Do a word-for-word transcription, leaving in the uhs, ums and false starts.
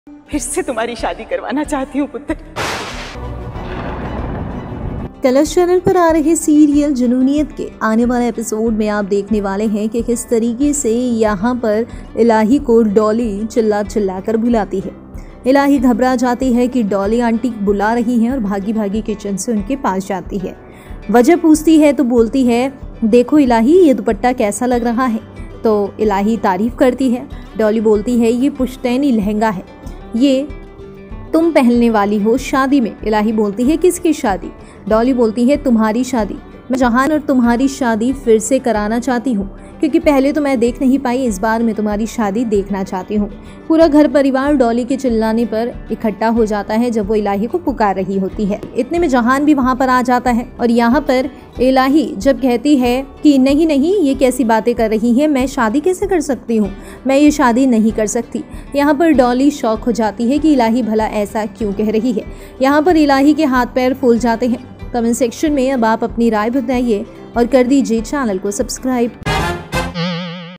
फिर से तुम्हारी शादी करवाना चाहती हूँ पुत्र। कलर्स चैनल पर आ रहे सीरियल जुनूनियत के आने वाले एपिसोड में आप देखने वाले हैं कि किस तरीके से यहाँ पर इलाही को डॉली चिल्ला चिल्ला कर बुलाती है। इलाही घबरा जाती है कि डॉली आंटी बुला रही हैं और भागी भागी किचन से उनके पास जाती है। वजह पूछती है तो बोलती है, देखो इलाही ये दुपट्टा कैसा लग रहा है। तो इलाही तारीफ करती है। डॉली बोलती है, ये पुश्तैनी लहंगा है, ये तुम पहनने वाली हो शादी में। इलाही बोलती है, किसकी शादी। डॉली बोलती है, तुम्हारी शादी। मैं जहान और तुम्हारी शादी फिर से कराना चाहती हूँ, क्योंकि पहले तो मैं देख नहीं पाई, इस बार मैं तुम्हारी शादी देखना चाहती हूँ। पूरा घर परिवार डॉली के चिल्लाने पर इकट्ठा हो जाता है जब वो इलाही को पुकार रही होती है। इतने में जहान भी वहाँ पर आ जाता है और यहाँ पर इलाही जब कहती है कि नहीं नहीं ये कैसी बातें कर रही हैं, मैं शादी कैसे कर सकती हूँ, मैं ये शादी नहीं कर सकती। यहाँ पर डॉली शॉक हो जाती है कि इलाही भला ऐसा क्यों कह रही है। यहाँ पर इलाही के हाथ पैर फूल जाते हैं। कमेंट सेक्शन में अब आप अपनी राय बताइए और कर दीजिए चैनल को सब्सक्राइब।